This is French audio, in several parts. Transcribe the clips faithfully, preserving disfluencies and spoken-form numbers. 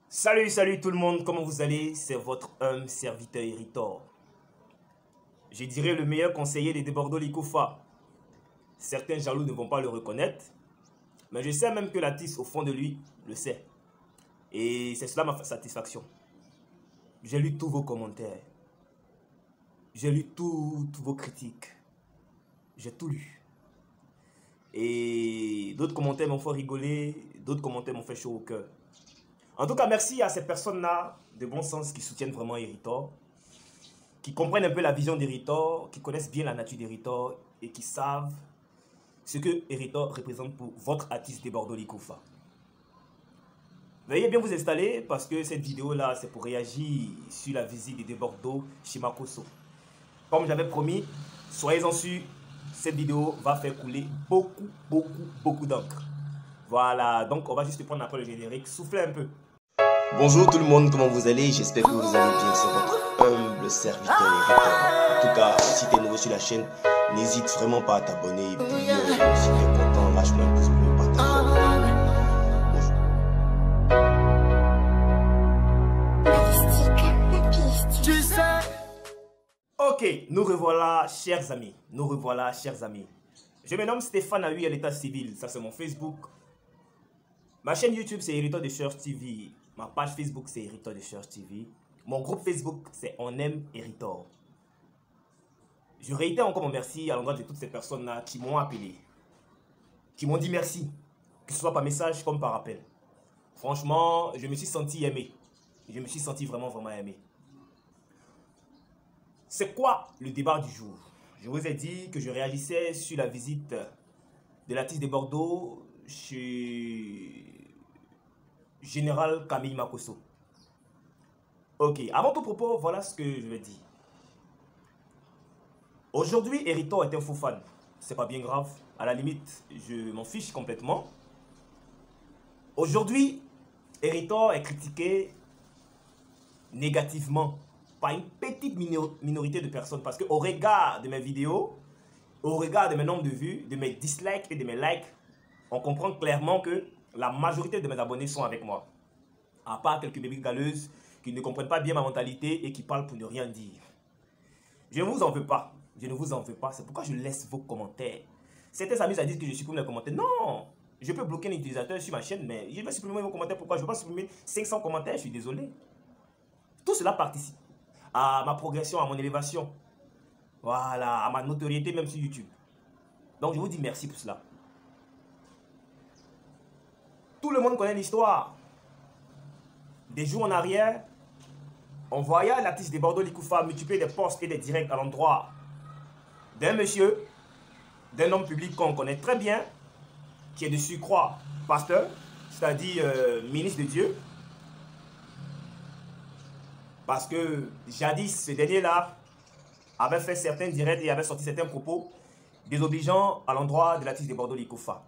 Salut, salut tout le monde, comment vous allez? C'est votre humble serviteur Héritor. Je dirais le meilleur conseiller des débordants Likoufa. Certains jaloux ne vont pas le reconnaître, mais je sais même que l'artiste au fond de lui le sait. Et c'est cela ma satisfaction. J'ai lu tous vos commentaires. J'ai lu tous vos critiques. J'ai tout lu. Et d'autres commentaires m'ont fait rigoler, d'autres commentaires m'ont fait chaud au cœur. En tout cas, merci à ces personnes-là de bon sens qui soutiennent vraiment Héritor, qui comprennent un peu la vision d'Héritor, qui connaissent bien la nature d'Héritor et qui savent ce que Héritor représente pour votre artiste des Bordeaux Likoufa. Veuillez bien vous installer parce que cette vidéo-là, c'est pour réagir sur la visite des Bordeaux chez Makosso. Comme j'avais promis, soyez-en sûrs, cette vidéo va faire couler beaucoup, beaucoup, beaucoup d'encre. Voilà, donc on va juste prendre après le générique, souffler un peu. Bonjour tout le monde, comment vous allez? J'espère que vous allez bien, c'est votre humble serviteur Héritor. En tout cas, si tu es nouveau sur la chaîne, n'hésite vraiment pas à t'abonner. Et puis, euh, si tu es content, lâche-moi un pouce bleu, partage. Ok, nous revoilà, chers amis. Nous revoilà, chers amis. Je me nomme Stéphane Ahui à l'état civil. Ça, c'est mon Facebook. Ma chaîne YouTube, c'est Héritor de Church T V. Ma page Facebook, c'est Héritor de Church T V. Mon groupe Facebook, c'est On Aime Héritor. Je réitère encore mon merci à l'endroit de toutes ces personnes-là qui m'ont appelé, qui m'ont dit merci, que ce soit par message comme par appel. Franchement, je me suis senti aimé. Je me suis senti vraiment, vraiment aimé. C'est quoi le débat du jour? Je vous ai dit que je réagissais sur la visite de l'artiste de Bordeaux chez Général Camille Makosso. Ok, avant tout propos, voilà ce que je vais dire. Aujourd'hui, Héritor est un faux fan. C'est pas bien grave. À la limite, je m'en fiche complètement. Aujourd'hui, Héritor est critiqué négativement par une petite minorité de personnes. Parce qu'au regard de mes vidéos, au regard de mes nombres de vues, de mes dislikes et de mes likes, on comprend clairement que la majorité de mes abonnés sont avec moi. À part quelques bébés galeuses qui ne comprennent pas bien ma mentalité et qui parlent pour ne rien dire. Je ne vous en veux pas. Je ne vous en veux pas. C'est pourquoi je laisse vos commentaires. Certains amis disent que je supprime les commentaires. Non! Je peux bloquer un utilisateur sur ma chaîne, mais je vais supprimer vos commentaires. Pourquoi? Je ne vais pas supprimer cinq cents commentaires. Je suis désolé. Tout cela participe à ma progression, à mon élévation. Voilà, à ma notoriété même sur YouTube. Donc je vous dis merci pour cela. Tout le monde connaît l'histoire. Des jours en arrière, on voyait l'artiste des Bordeaux Likoufa multiplier des posts et des directs à l'endroit d'un monsieur, d'un homme public qu'on connaît très bien, qui est de surcroît pasteur, c'est-à-dire euh, ministre de Dieu. Parce que jadis, ce dernier-là avait fait certains directs et avait sorti certains propos désobligeants à l'endroit de l'artiste des Bordeaux Likoufa.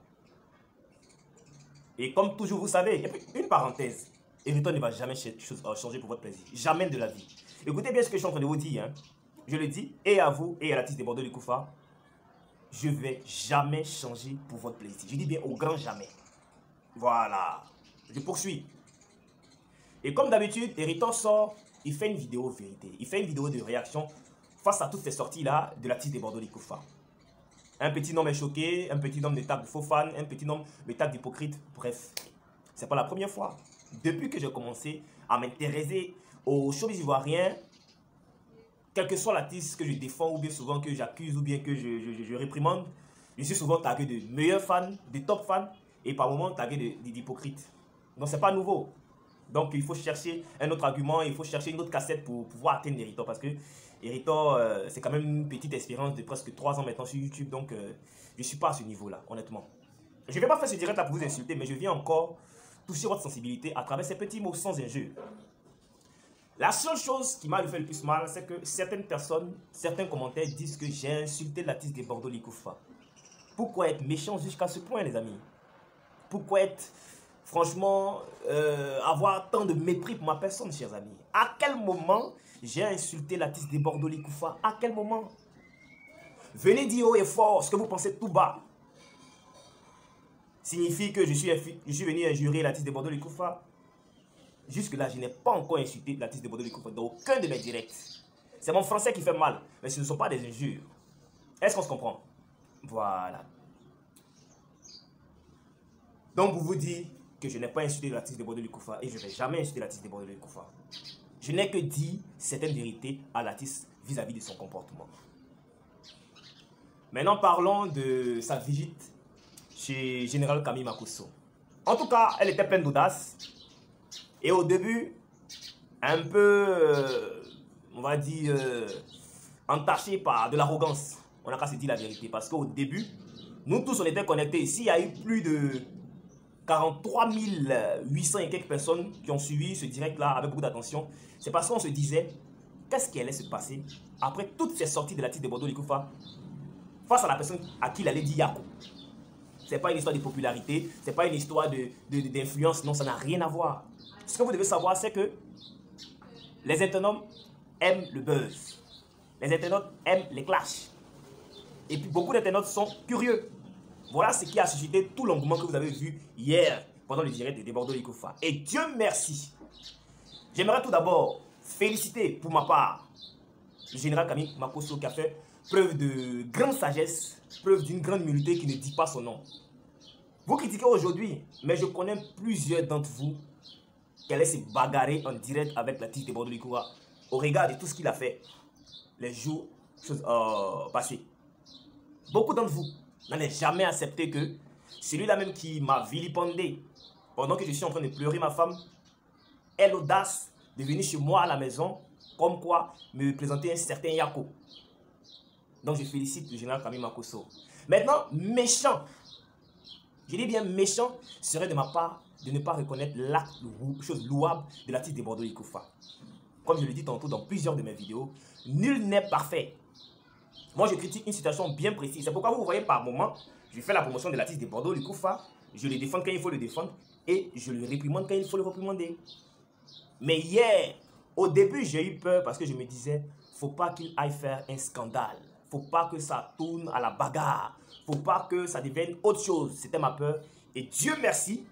Et comme toujours, vous savez, une parenthèse, Héritor ne va jamais changer pour votre plaisir. Jamais de la vie. Écoutez bien ce que je suis en train de vous dire. Hein. Je le dis, et à vous, et à l'artiste des Bordeaux Likoufa, je ne vais jamais changer pour votre plaisir. Je dis bien au grand jamais. Voilà. Je poursuis. Et comme d'habitude, Héritor sort, il fait une vidéo vérité. Il fait une vidéo de réaction face à toutes ces sorties-là de l'artiste des Bordeaux Likoufa. Un petit homme est choqué, un petit homme de tape de faux fan, un petit homme de tape d'hypocrite. Bref, c'est pas la première fois. Depuis que j'ai commencé à m'intéresser aux showbiz ivoiriens, quel que soit l'artiste que je défends ou bien souvent que j'accuse ou bien que je, je, je réprimande, je suis souvent tagué de meilleurs fans, de top fans et par moments tagué d'hypocrites. Donc c'est pas nouveau. Donc il faut chercher un autre argument, il faut chercher une autre cassette pour pouvoir atteindre Héritor parce que Héritor, euh, c'est quand même une petite expérience de presque trois ans maintenant sur YouTube, donc euh, je ne suis pas à ce niveau-là, honnêtement. Je ne vais pas faire ce direct-là pour vous insulter, mais je viens encore toucher votre sensibilité à travers ces petits mots sans injure. La seule chose qui m'a fait le plus mal, c'est que certaines personnes, certains commentaires disent que j'ai insulté l'artiste des Bordeaux Likoufa. Pourquoi être méchant jusqu'à ce point, les amis? Pourquoi être, franchement, euh, avoir tant de mépris pour ma personne, chers amis? À quel moment j'ai insulté l'artiste des Bordeaux Likoufa? À quel moment? Venez dire haut et fort ce que vous pensez tout bas. Signifie que je suis, je suis venu injurer l'artiste des Bordeaux Likoufa. jusque-là, je n'ai pas encore insulté l'artiste de Bordeaux Likoufa dans aucun de mes directs. C'est mon français qui fait mal, mais ce ne sont pas des injures. Est-ce qu'on se comprend? Voilà. Donc, vous vous dites que je n'ai pas insulté l'artiste de Bordeaux Likoufa et je ne vais jamais insulter l'artiste de Bordeaux Likoufa. Je n'ai que dit certaines vérités à l'artiste vis-à-vis de son comportement. Maintenant, parlons de sa visite chez Général Camille Makosso. En tout cas, elle était pleine d'audace. Et au début, un peu, euh, on va dire, euh, entachée par de l'arrogance. On n'a qu'à se dire la vérité. Parce qu'au début, nous tous, on était connectés. S'il y a eu plus de quarante-trois mille huit cents et quelques personnes qui ont suivi ce direct-là avec beaucoup d'attention, c'est parce qu'on se disait, qu'est-ce qui allait se passer après toutes ces sorties de l'artiste de Bordeaux Likoufa face à la personne à qui il allait dire Yako. Ce n'est pas une histoire de popularité, ce n'est pas une histoire d'influence, non, ça n'a rien à voir. Ce que vous devez savoir, c'est que les internautes aiment le buzz. Les internautes aiment les clashs. Et puis beaucoup d'internautes sont curieux. Voilà ce qui a suscité tout l'engouement que vous avez vu hier pendant le direct de Bordeaux Likoufa. Et Dieu merci. J'aimerais tout d'abord féliciter pour ma part le général Camille Makosso qui a fait preuve de grande sagesse, preuve d'une grande humilité qui ne dit pas son nom. Vous critiquez aujourd'hui, mais je connais plusieurs d'entre vous qui allaient se bagarrer en direct avec l'artiste de Bordeaux Likoufa au regard de tout ce qu'il a fait les jours euh, passés. Beaucoup d'entre vous n'avaient jamais accepté que celui-là même qui m'a vilipendé pendant que je suis en train de pleurer ma femme ait l'audace de venir chez moi à la maison, comme quoi me présenter un certain Yako. Donc je félicite le général Camille Makosso. Maintenant, méchant, je dis bien méchant, serait de ma part de ne pas reconnaître l'acte, chose louable de l'artiste de Bordeaux Likoufa. Comme je le dis tantôt dans plusieurs de mes vidéos, nul n'est parfait. Moi, je critique une situation bien précise. C'est pourquoi vous voyez par moment, je fais la promotion de l'artiste de Bordeaux Likoufa, je le défends quand il faut le défendre et je le réprimande quand il faut le réprimander. Mais hier, au début, j'ai eu peur parce que je me disais, faut pas qu'il aille faire un scandale. Faut pas que ça tourne à la bagarre. Faut pas que ça devienne autre chose. C'était ma peur. Et Dieu merci,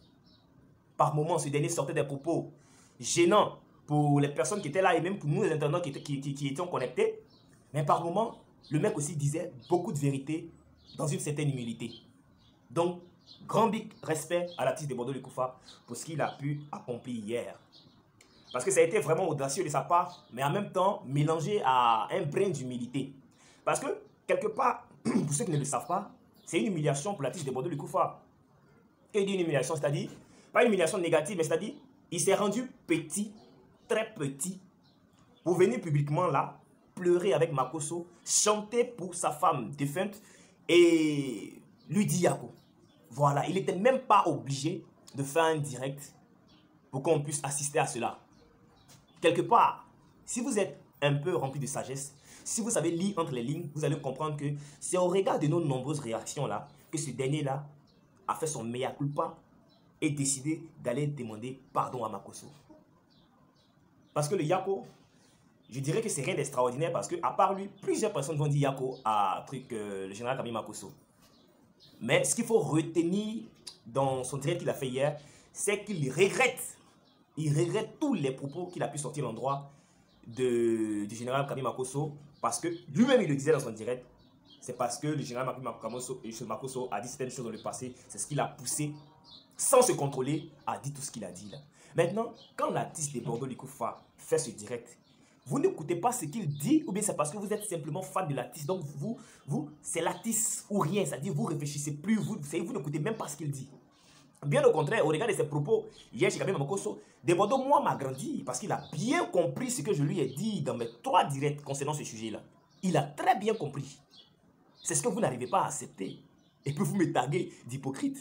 par moments, ce dernier sortait des propos gênants pour les personnes qui étaient là et même pour nous, les internautes qui, qui, qui, qui étions connectés. Mais par moments, le mec aussi disait beaucoup de vérité dans une certaine humilité. Donc, grand big respect à l'artiste de Bordeaux Likoufa pour ce qu'il a pu accomplir hier. Parce que ça a été vraiment audacieux de sa part, mais en même temps, mélangé à un brin d'humilité. Parce que, quelque part, pour ceux qui ne le savent pas, c'est une humiliation pour l'artiste de Bordeaux Likoufa. Qu'est-ce qu'il dit une humiliation? C'est-à-dire, pas une humiliation négative, mais c'est-à-dire, il s'est rendu petit, très petit, pour venir publiquement là, pleurer avec Makosso, chanter pour sa femme défunte et lui dire Yako. Voilà, il n'était même pas obligé de faire un direct pour qu'on puisse assister à cela. Quelque part, si vous êtes un peu rempli de sagesse, si vous savez lire entre les lignes, vous allez comprendre que c'est au regard de nos nombreuses réactions-là que ce dernier-là a fait son mea culpa et décidé d'aller demander pardon à Makosso. Parce que le Yako, je dirais que c'est rien d'extraordinaire parce que à part lui, plusieurs personnes vont dire Yako à truc, euh, le général Camille Makosso. Mais ce qu'il faut retenir dans son direct qu'il a fait hier, c'est qu'il regrette, il regrette tous les propos qu'il a pu sortir l'endroit de, du général Camille Makosso parce que lui-même il le disait dans son direct, c'est parce que le général Camille Makosso a dit certaines choses dans le passé, c'est ce qu'il a poussé sans se contrôler à dire tout ce qu'il a dit là. Maintenant, quand l'artiste de Bordeaux Likoufa fait ce direct, vous n'écoutez pas ce qu'il dit ou bien c'est parce que vous êtes simplement fan de l'artiste. Donc vous, vous c'est l'artiste ou rien. C'est-à-dire vous réfléchissez plus, vous, vous n'écoutez même pas ce qu'il dit. Bien au contraire, au regard de ses propos, hier chez Camille Makosso, de Bordeaux, moi, m'a grandi parce qu'il a bien compris ce que je lui ai dit dans mes trois directs concernant ce sujet-là. Il a très bien compris. C'est ce que vous n'arrivez pas à accepter. Et puis vous me taguez d'hypocrite.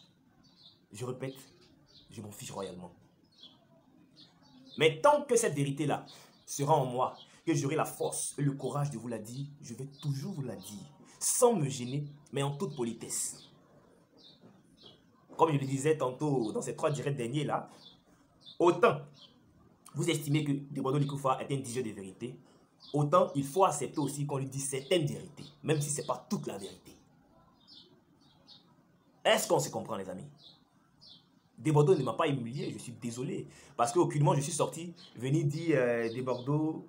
Je répète, je m'en fiche royalement. Mais tant que cette vérité-là sera en moi, que j'aurai la force et le courage de vous la dire, je vais toujours vous la dire, sans me gêner, mais en toute politesse. Comme je le disais tantôt dans ces trois directs derniers là, autant vous estimez que de Bordeaux Likoufa est un diseur de vérité, autant il faut accepter aussi qu'on lui dise certaines vérités, même si ce n'est pas toute la vérité. Est-ce qu'on se comprend les amis? Des Bordeaux ne m'a pas humilié, je suis désolé. Parce qu'aucunement, je suis sorti, venir dire euh, des Bordeaux,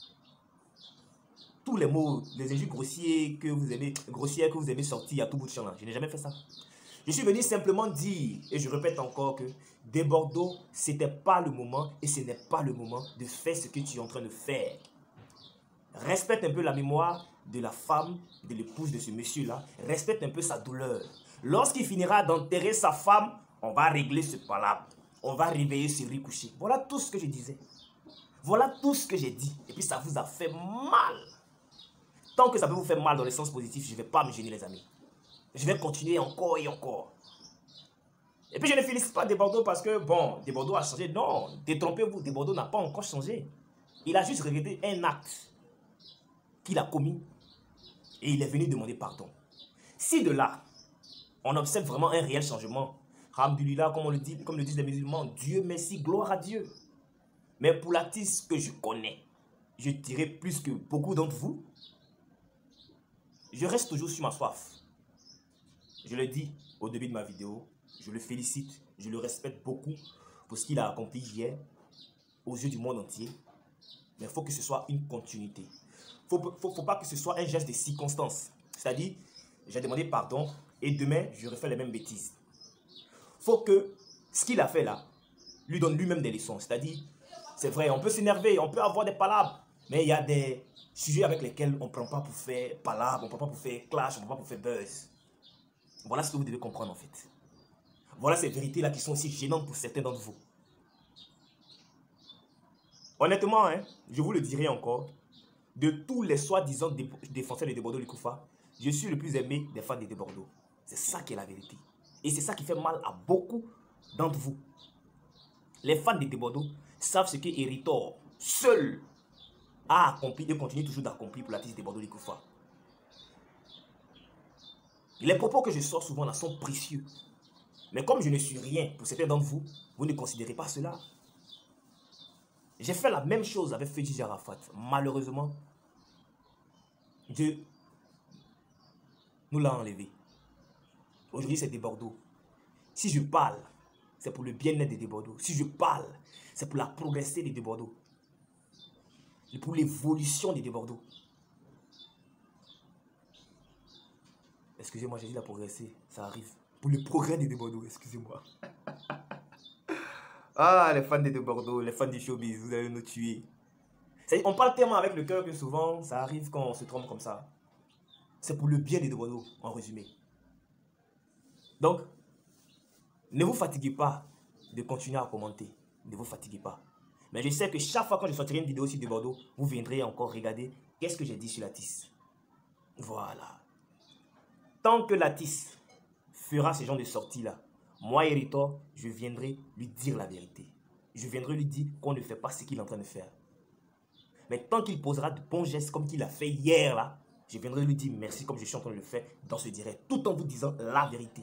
tous les mots, les injures grossiers que vous aimez, grossières que vous aimez sortir à tout bout de champ là. Je n'ai jamais fait ça. Je suis venu simplement dire, et je répète encore que des Bordeaux, ce n'était pas le moment et ce n'est pas le moment de faire ce que tu es en train de faire. Respecte un peu la mémoire de la femme, de l'épouse de ce monsieur-là. Respecte un peu sa douleur. Lorsqu'il finira d'enterrer sa femme, on va régler ce palabre. On va réveiller ce riz couché. Voilà tout ce que je disais. Voilà tout ce que j'ai dit. Et puis ça vous a fait mal. Tant que ça peut vous faire mal dans le sens positif, je ne vais pas me gêner les amis. Je vais continuer encore et encore. Et puis je ne félicite pas Des Bordeaux parce que, bon, Des Bordeaux a changé. Non, détrompez-vous, Des Bordeaux n'a pas encore changé. Il a juste regretté un acte qu'il a commis et il est venu demander pardon. Si de là, on observe vraiment un réel changement, alhamdoulilah, comme on le dit, comme le disent les musulmans, Dieu merci, gloire à Dieu. Mais pour l'artiste que je connais, je dirais plus que beaucoup d'entre vous, je reste toujours sur ma soif. Je le dis au début de ma vidéo, je le félicite, je le respecte beaucoup pour ce qu'il a accompli hier aux yeux du monde entier. Mais il faut que ce soit une continuité. Il ne faut, faut, faut pas que ce soit un geste de circonstance. C'est-à-dire, j'ai demandé pardon et demain, je refais les mêmes bêtises. Il faut que ce qu'il a fait là, lui donne lui-même des leçons. C'est-à-dire, c'est vrai, on peut s'énerver, on peut avoir des palabres, mais il y a des sujets avec lesquels on ne prend pas pour faire palabre, on ne prend pas pour faire clash, on ne prend pas pour faire buzz. Voilà ce que vous devez comprendre en fait. Voilà ces vérités-là qui sont aussi gênantes pour certains d'entre vous. Honnêtement, hein, je vous le dirai encore, de tous les soi-disant défenseurs de Des Bordeaux Likoufa, je suis le plus aimé des fans de Des Bordeaux. C'est ça qui est la vérité. Et c'est ça qui fait mal à beaucoup d'entre vous. Les fans de Des Bordeaux savent ce que Héritor, seul, a accompli et continue toujours d'accomplir pour l'artiste Des Bordeaux Likoufa. Les propos que je sors souvent là sont précieux. Mais comme je ne suis rien pour certains d'entre vous, vous ne considérez pas cela. J'ai fait la même chose avec Fedji Arafat. Malheureusement, Dieu nous l'a enlevé. Aujourd'hui, c'est Des Bordeaux. Si je parle, c'est pour le bien-être de Des Bordeaux. Si je parle, c'est pour la progresser de Des Bordeaux. Et pour l'évolution de Des Bordeaux. Excusez-moi, j'ai dit la progresser. Ça arrive. Pour le progrès de Des Bordeaux, excusez-moi. Ah, les fans de Des Bordeaux, les fans du showbiz, vous allez nous tuer. On parle tellement avec le cœur que souvent, ça arrive quand on se trompe comme ça. C'est pour le bien de Des Bordeaux, en résumé. Donc, ne vous fatiguez pas de continuer à commenter. Ne vous fatiguez pas. Mais je sais que chaque fois que je sortirai une vidéo sur Des Bordeaux, vous viendrez encore regarder qu'est-ce que j'ai dit sur l'artiste. Voilà. Tant que l'artiste fera ce genre de sorties-là, moi, Héritor, je viendrai lui dire la vérité. Je viendrai lui dire qu'on ne fait pas ce qu'il est en train de faire. Mais tant qu'il posera de bons gestes comme qu'il a fait hier, là, je viendrai lui dire merci comme je suis en train de le faire dans ce direct, tout en vous disant la vérité.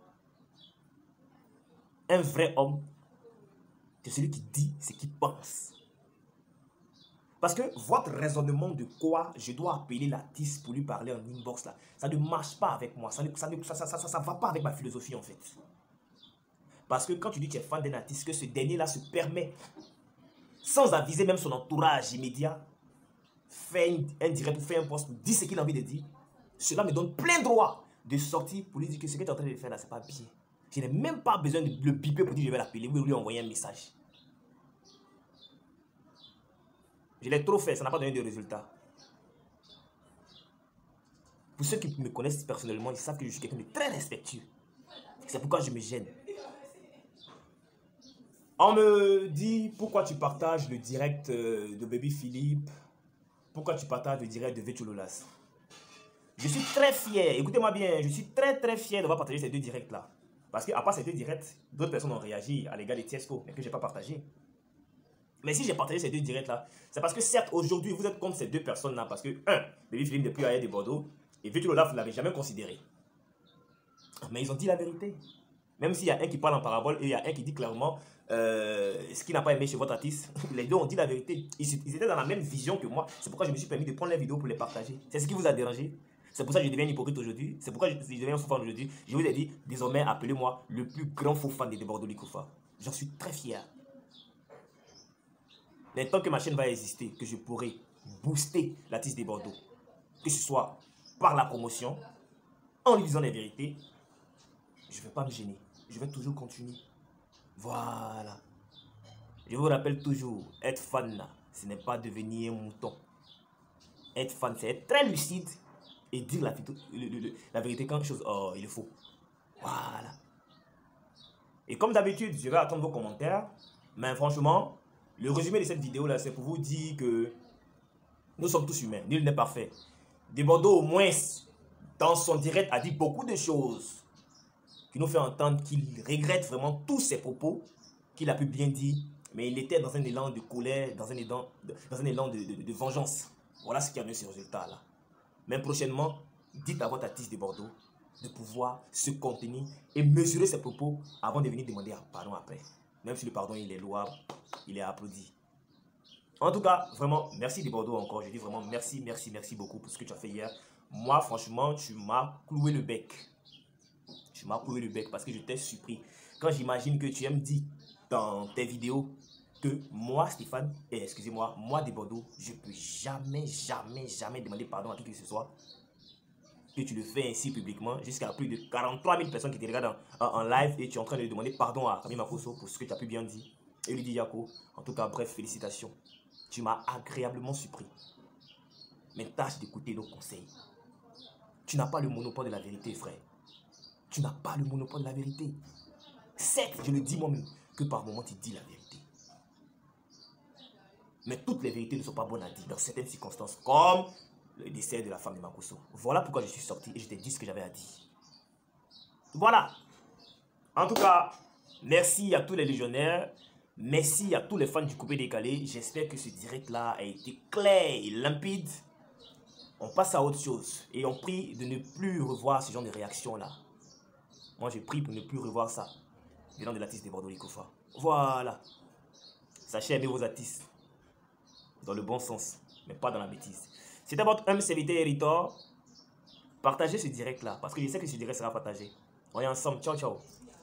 Un vrai homme, c'est celui qui dit ce qu'il pense. Parce que votre raisonnement de quoi je dois appeler l'artiste pour lui parler en inbox, là, ça ne marche pas avec moi. Ça ne ça, ça, ça, ça, ça va pas avec ma philosophie, en fait. Parce que quand tu dis que tu es fan d'un artiste, que ce dernier-là se permet, sans aviser même son entourage immédiat, faire un direct ou faire un post pour dire ce qu'il a envie de dire, cela me donne plein droit de sortir pour lui dire que ce que tu es en train de faire là, c'est pas bien. Je n'ai même pas besoin de le biper pour dire je vais l'appeler ou lui envoyer un message. Je l'ai trop fait, ça n'a pas donné de résultat. Pour ceux qui me connaissent personnellement, ils savent que je suis quelqu'un de très respectueux. C'est pourquoi je me gêne. On me dit pourquoi tu partages le direct de Baby Philippe, pourquoi tu partages le direct de Vetchololas. Je suis très fier, écoutez-moi bien, je suis très très fier d'avoir partagé ces deux directs là. Parce qu'à part ces deux directs, d'autres personnes ont réagi à l'égard de Tiesco, mais que je n'ai pas partagé. Mais si j'ai partagé ces deux directs là, c'est parce que certes aujourd'hui vous êtes contre ces deux personnes là, parce que un, Baby Philippe depuis Aïe de Bordeaux, et Vetchololas vous ne l'avez jamais considéré. Mais ils ont dit la vérité. Même s'il y a un qui parle en parabole et il y a un qui dit clairement euh, ce qu'il n'a pas aimé chez votre artiste, les deux ont dit la vérité. Ils, ils étaient dans la même vision que moi. C'est pourquoi je me suis permis de prendre les vidéos pour les partager. C'est ce qui vous a dérangé. C'est pour ça que je deviens un hypocrite aujourd'hui. C'est pourquoi je, je deviens un faux fan aujourd'hui. Je vous ai dit, désormais, appelez-moi le plus grand faux fan des Bordeaux Likoufa. J'en suis très fier. Mais tant que ma chaîne va exister, que je pourrai booster l'artiste des Bordeaux, que ce soit par la promotion, en lui disant les vérités, je ne vais pas me gêner. Je vais toujours continuer. Voilà. Je vous rappelle toujours, être fan, ce n'est pas devenir un mouton. Être fan, c'est être très lucide et dire la, la vérité quand chose, oh, il est faux. Voilà. Et comme d'habitude, je vais attendre vos commentaires. Mais franchement, le résumé de cette vidéo là, c'est pour vous dire que nous sommes tous humains. Nul n'est parfait. Des Bordeaux, au moins, dans son direct, a dit beaucoup de choses qui nous fait entendre qu'il regrette vraiment tous ses propos qu'il a pu bien dire. Mais il était dans un élan de colère, dans un élan de, dans un élan de, de, de vengeance. Voilà ce qui a donné ce résultat-là. Mais prochainement, dites à votre artiste de Bordeaux de pouvoir se contenir et mesurer ses propos avant de venir demander pardon après. Même si le pardon il est louable, il est applaudi. En tout cas, vraiment, merci de Bordeaux encore. Je dis vraiment merci, merci, merci beaucoup pour ce que tu as fait hier. Moi, franchement, tu m'as cloué le bec. Tu m'as cloué le bec parce que je t'ai surpris. Quand j'imagine que tu aimes dire dans tes vidéos que moi, Stéphane, et excusez-moi, moi de Bordeaux, je ne peux jamais, jamais, jamais demander pardon à qui que ce soit. Que tu le fais ainsi publiquement, jusqu'à plus de quarante-trois mille personnes qui te regardent en, en, en live et tu es en train de demander pardon à Camille Makosso pour ce que tu as pu bien dire. Et lui dit Yako, en tout cas, bref, félicitations. Tu m'as agréablement surpris. Mais tâche d'écouter nos conseils. Tu n'as pas le monopole de la vérité, frère. Tu n'as pas le monopole de la vérité. Certes, je le dis moi-même, que par moments tu dis la vérité. Mais toutes les vérités ne sont pas bonnes à dire dans certaines circonstances, comme le décès de la femme de Makosso. Voilà pourquoi je suis sorti et je t'ai dit ce que j'avais à dire. Voilà. En tout cas, merci à tous les légionnaires. Merci à tous les fans du coupé décalé. J'espère que ce direct-là a été clair et limpide. On passe à autre chose. Et on prie de ne plus revoir ce genre de réaction-là. Moi, j'ai pris pour ne plus revoir ça. Venant de l'artiste de Bordeaux Likoufa. Voilà. Sachez aimer vos artistes. Dans le bon sens, mais pas dans la bêtise. C'était votre humble serviteur Héritor. Partagez ce direct-là, parce que je sais que ce direct sera partagé. On est ensemble. Ciao, ciao.